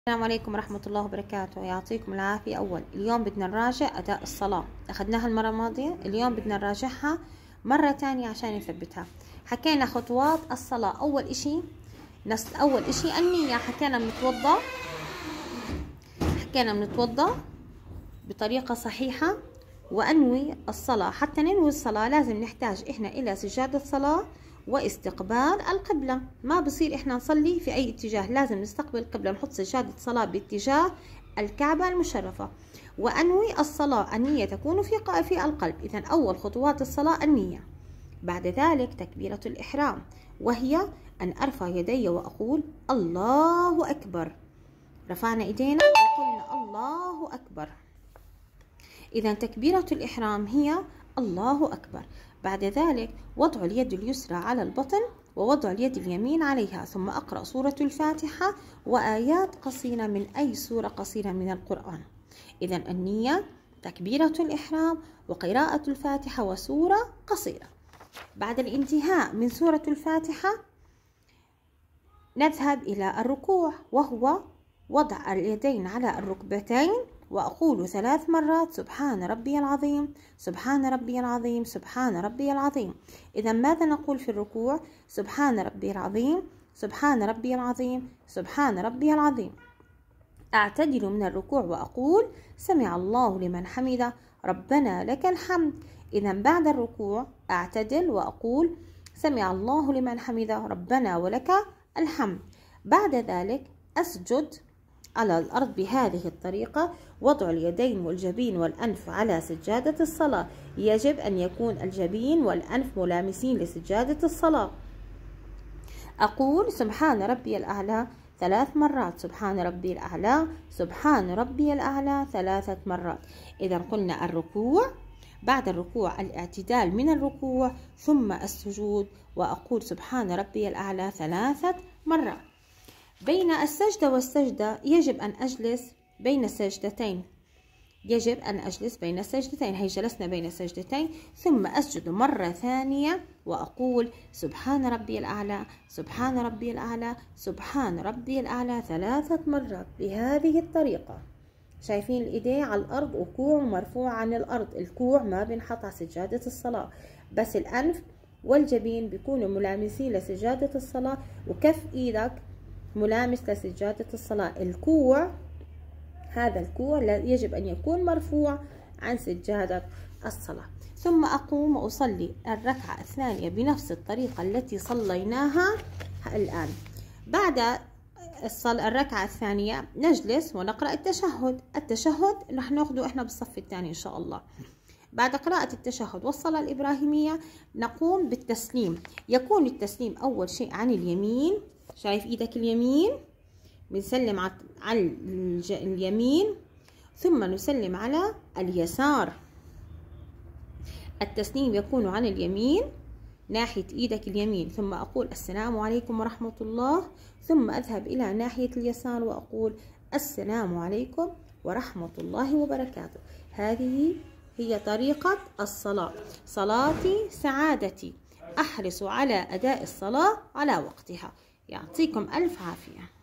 السلام عليكم ورحمة الله وبركاته. يعطيكم العافية. اليوم بدنا نراجع أداء الصلاة، أخذناها المرة الماضية. اليوم بدنا نراجعها مرة تانية عشان نثبتها. حكينا خطوات الصلاة. أول إشي النية. حكينا بنتوضأ بطريقة صحيحة وأنوي الصلاة. حتى ننوي الصلاة لازم نحتاج إحنا إلى سجادة صلاة واستقبال القبلة. ما بصير إحنا نصلي في أي اتجاه، لازم نستقبل القبلة، نحط سجادة صلاة باتجاه الكعبة المشرفة. وأنوي الصلاة، النية تكون في القلب. إذا أول خطوات الصلاة النية. بعد ذلك تكبيرة الإحرام، وهي أن أرفع يدي وأقول الله أكبر. رفعنا إيدينا وقلنا الله أكبر. إذا تكبيرة الإحرام هي الله أكبر. بعد ذلك وضع اليد اليسرى على البطن ووضع اليد اليمين عليها، ثم أقرأ سورة الفاتحة وآيات قصيرة من أي سورة قصيرة من القرآن. إذا النية، تكبيرة الإحرام، وقراءة الفاتحة وسورة قصيرة. بعد الانتهاء من سورة الفاتحة نذهب إلى الركوع، وهو وضع اليدين على الركبتين وأقول 3 مرات سبحان ربي العظيم، سبحان ربي العظيم، سبحان ربي العظيم. إذا ماذا نقول في الركوع؟ سبحان ربي العظيم، سبحان ربي العظيم، سبحان ربي العظيم. أعتدل من الركوع وأقول سمع الله لمن حمده، ربنا لك الحمد. إذا بعد الركوع أعتدل وأقول سمع الله لمن حمده، ربنا ولك الحمد. بعد ذلك أسجد على الأرض بهذه الطريقة، وضع اليدين والجبين والأنف على سجادة الصلاة. يجب أن يكون الجبين والأنف ملامسين لسجادة الصلاة. أقول سبحان ربي الأعلى 3 مرات، سبحان ربي الأعلى، سبحان ربي الأعلى 3 مرات. إذا قلنا الركوع، بعد الركوع الاعتدال من الركوع، ثم السجود، وأقول سبحان ربي الأعلى 3 مرات. بين السجدة والسجدة يجب أن أجلس بين السجدتين. هي جلسنا بين السجدتين، ثم أسجد مرة ثانية وأقول سبحان ربي الأعلى، سبحان ربي الأعلى، سبحان ربي الأعلى 3 مرات بهذه الطريقة. شايفين الإيدين على الأرض وكوع مرفوع عن الأرض. الكوع ما بنحط على سجادة الصلاة، بس الأنف والجبين بيكونوا ملامسين لسجادة الصلاة، وكف إيدك ملامس لسجادة الصلاة. هذا الكوع يجب أن يكون مرفوع عن سجادة الصلاة. ثم أقوم وأصلي الركعة الثانية بنفس الطريقة التي صليناها الآن. بعد الركعة الثانية نجلس ونقرأ التشهد رح ناخده إحنا بالصف الثاني إن شاء الله. بعد قراءة التشهد والصلاة الإبراهيمية نقوم بالتسليم. يكون التسليم أول شيء عن اليمين. شايف إيدك اليمين؟ بنسلم على اليمين، ثم نسلم على اليسار. التسليم يكون عن اليمين ناحية إيدك اليمين، ثم أقول السلام عليكم ورحمة الله، ثم أذهب إلى ناحية اليسار وأقول السلام عليكم ورحمة الله وبركاته. هذه هي طريقة الصلاة. صلاتي سعادتي. أحرص على أداء الصلاة على وقتها. يعطيكم ألف عافية.